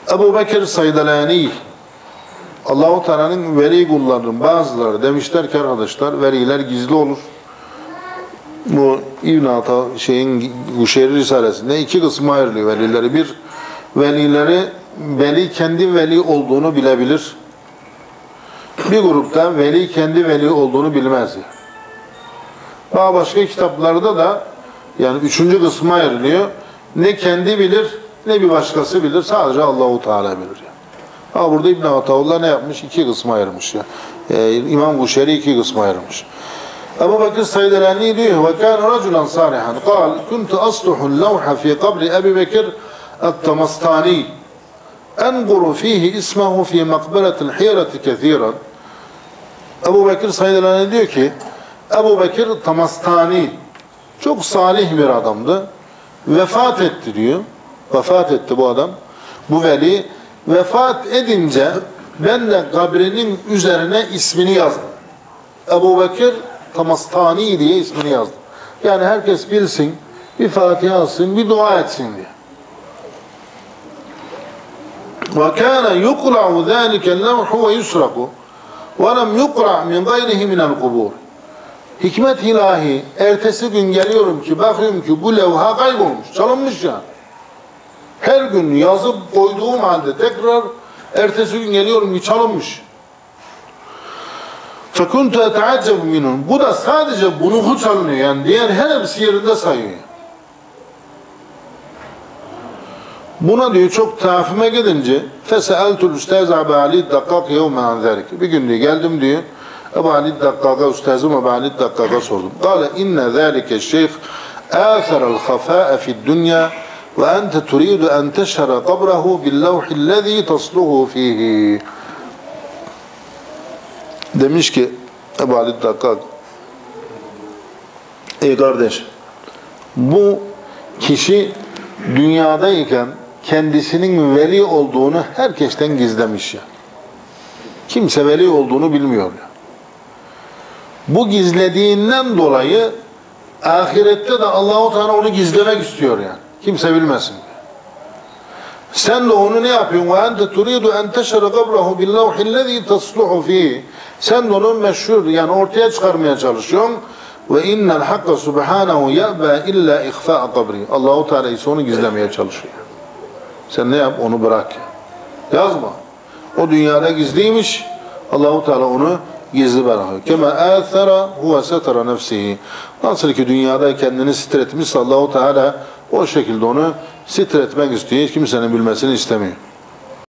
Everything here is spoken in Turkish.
Ebu Bekir Saydalani, Allah-u Teala'nın veli kullarının bazıları demişler ki arkadaşlar, veliler gizli olur. Bu İbn-i Ata Guşeyri Risalesi'nde iki kısma ayrılıyor velileri. Bir, veli kendi veli olduğunu bilebilir. Bir grupta veli kendi veli olduğunu bilmez. Daha başka kitaplarda da yani üçüncü kısma ayrılıyor. Ne kendi bilir ne bir başkası bilir. Sadece Allah-u Teala bilir. Yani. Ha burada İbn-i Ataullah ne yapmış? İki kısma ayırmış. İmam Guşeyri iki kısma ayırmış. Ebu Bekir Saydalani diyor ve kâne raculan sâlihan. Kâl kuntu asluhul levha fî kabri Ebu Bekir et-Tamastani. Enguru fîhi ismehu fî makberetil hîreti kethîran. Ebu Bekir Saydalani diyor ki Ebu Bekir Tamastani çok salih bir adamdı. Vefat etti diyor. Vefat etti bu adam. Bu veli vefat edince ben de kabrinin üzerine ismini yazdım. Ebu Bekir Tamastani diye ismini yazdım. Yani herkes bilsin, bir Fatiha alsın, bir dua etsin diye. وَكَانَ يُقْرَعُ ذَٰلِكَ اللَّوْحُ وَيُسْرَقُ وَلَمْ يُقْرَعْ مِنْ غَيْرِهِ مِنَ الْقُبُورِ. Hikmet ilahi, ertesi gün geliyorum ki, bakıyorum ki bu levha kaybolmuş, çalınmış yani. Her gün yazıp koyduğum halde tekrar ertesi gün geliyorum ki çalınmış. فَكُنْتُ اَتَعَجَّبُ مِنُونَ. Bu da sadece bunuku çalınıyor yani. Diğer her hepsi yerinde sayıyor. Buna diyor çok tafime gidince فَسَأَلْتُ الْاُسْتَاذَ عَبَى عَلِيدْ دَقَّاقِ يَوْمَ عَنْ ذَلِكَ. Bir gün diyor geldim diyor. Ebu Halid Dakkak'a, Üstazım Ebu Halid Dakkak'a sordum. قَالَ اِنَّ ذَٰلِكَ الشَّيْخِ آثَرَ الْخَفَاءَ فِي الدُّنْيَا وَاَنْتَ تُرِيدُ اَنْ تَشْهَرَ قَبْرَهُ بِاللَّوْحِ الَّذ۪ي تَصْلُهُ ف۪يهِ. Demiş ki Ebu Halid Dakkak, ey kardeş, bu kişi dünyadayken kendisinin veli olduğunu herkesten gizlemiş ya. Kimse veli olduğunu bilmiyor ya. Bu gizlediğinden dolayı ahirette de Allah-u Teala onu gizlemek istiyor yani. Kimse bilmesin. Sen de onu ne yapıyorsun? وَاَنْتَ تُرِيدُ اَنْ تَشَرَ قَبْرَهُ بِاللَّوْحِ الَّذ۪ي تَصْلُحُ ف۪يهِ. Sen de onu meşhur yani ortaya çıkarmaya çalışıyorsun. وَاِنَّ الْحَقَّ سُبْحَانَهُ يَأْبَى اِلَّا اِخْفَاءَ قَبْرِهِ. Allah-u Teala ise onu gizlemeye çalışıyor. Sen ne yap? Onu bırak. Yazma. O dünyada gizliymiş. Allah-u Teala onu gizli bırakıyor. Kema âthara huve setara nefsihi. Nasıl ki dünyada kendini sitir etmiş, Allah-u Teala o şekilde onu sitir etmek istiyor. Hiç kimsenin bilmesini istemiyor.